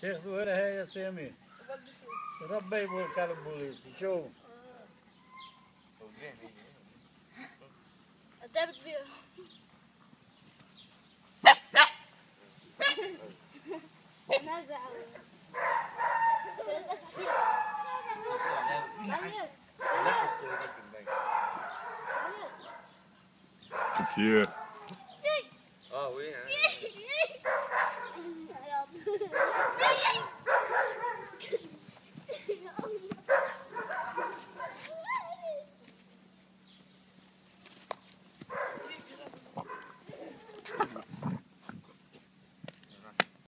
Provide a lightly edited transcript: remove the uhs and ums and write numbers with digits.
تاخذوا هنا هي يا سامي ربي يبارك على البوليس شوف تعبت فيها نازع كتير